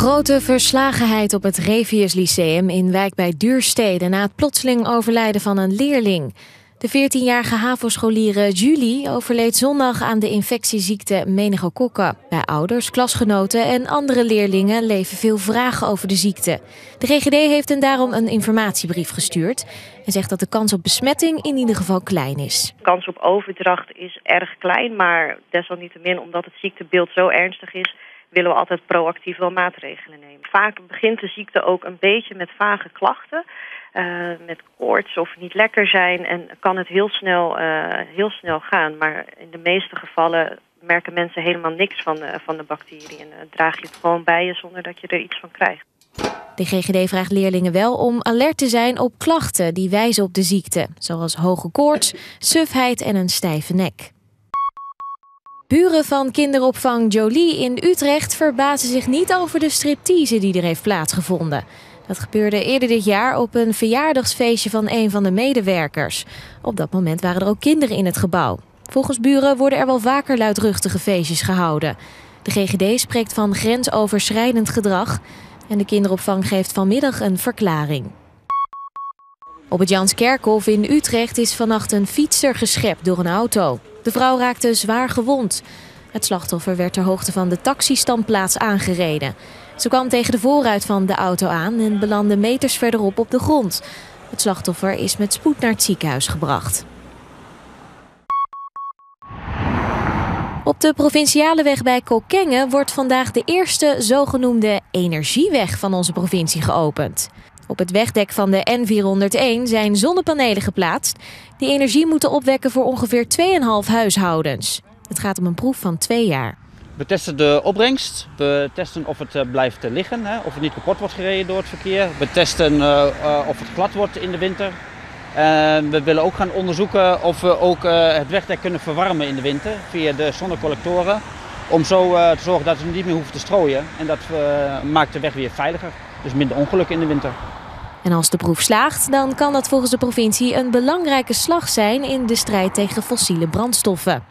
Grote verslagenheid op het Revius Lyceum in Wijk bij Duurstede na het plotseling overlijden van een leerling. De 14-jarige HAVO-scholiere Julie overleed zondag aan de infectieziekte meningokokken. Bij ouders, klasgenoten en andere leerlingen leven veel vragen over de ziekte. De GGD heeft hen daarom een informatiebrief gestuurd en zegt dat de kans op besmetting in ieder geval klein is. De kans op overdracht is erg klein, maar desalniettemin omdat het ziektebeeld zo ernstig is, willen we altijd proactief wel maatregelen nemen. Vaak begint de ziekte ook een beetje met vage klachten, met koorts of niet lekker zijn en kan het heel snel gaan. Maar in de meeste gevallen merken mensen helemaal niks van de bacterie en draag je het gewoon bij je zonder dat je er iets van krijgt. De GGD vraagt leerlingen wel om alert te zijn op klachten die wijzen op de ziekte, zoals hoge koorts, sufheid en een stijve nek. Buren van kinderopvang Jolie in Utrecht verbazen zich niet over de striptease die er heeft plaatsgevonden. Dat gebeurde eerder dit jaar op een verjaardagsfeestje van een van de medewerkers. Op dat moment waren er ook kinderen in het gebouw. Volgens buren worden er wel vaker luidruchtige feestjes gehouden. De GGD spreekt van grensoverschrijdend gedrag en de kinderopvang geeft vanmiddag een verklaring. Op het Janskerkhof in Utrecht is vannacht een fietser geschept door een auto. De vrouw raakte zwaar gewond. Het slachtoffer werd ter hoogte van de taxistandplaats aangereden. Ze kwam tegen de voorruit van de auto aan en belandde meters verderop op de grond. Het slachtoffer is met spoed naar het ziekenhuis gebracht. Op de provinciale weg bij Kockengen wordt vandaag de eerste zogenoemde energieweg van onze provincie geopend. Op het wegdek van de N401 zijn zonnepanelen geplaatst die energie moeten opwekken voor ongeveer 2,5 huishoudens. Het gaat om een proef van 2 jaar. We testen de opbrengst, we testen of het blijft liggen, of het niet kapot wordt gereden door het verkeer. We testen of het glad wordt in de winter. We willen ook gaan onderzoeken of we ook het wegdek kunnen verwarmen in de winter via de zonnecollectoren. Om zo te zorgen dat we niet meer hoeven te strooien en dat maakt de weg weer veiliger. Dus minder ongelukken in de winter. En als de proef slaagt, dan kan dat volgens de provincie een belangrijke slag zijn in de strijd tegen fossiele brandstoffen.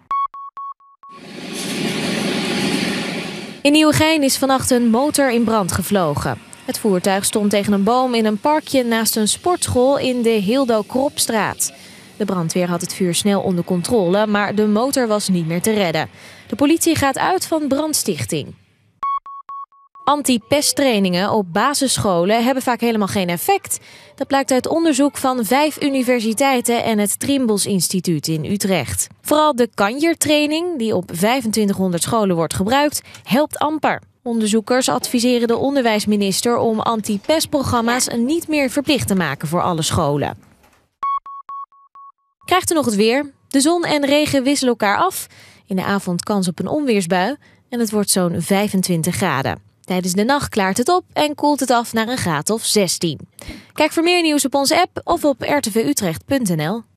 In Nieuwegein is vannacht een motor in brand gevlogen. Het voertuig stond tegen een boom in een parkje naast een sportschool in de Hildo Kropstraat. De brandweer had het vuur snel onder controle, maar de motor was niet meer te redden. De politie gaat uit van brandstichting. Anti-pesttrainingen op basisscholen hebben vaak helemaal geen effect. Dat blijkt uit onderzoek van 5 universiteiten en het Trimbos Instituut in Utrecht. Vooral de kanjertraining, die op 2500 scholen wordt gebruikt, helpt amper. Onderzoekers adviseren de onderwijsminister om anti-pestprogramma's niet meer verplicht te maken voor alle scholen. Krijgt u nog het weer? De zon en regen wisselen elkaar af. In de avond kans op een onweersbui en het wordt zo'n 25 graden. Tijdens de nacht klaart het op en koelt het af naar een graad of 16. Kijk voor meer nieuws op onze app of op rtvutrecht.nl.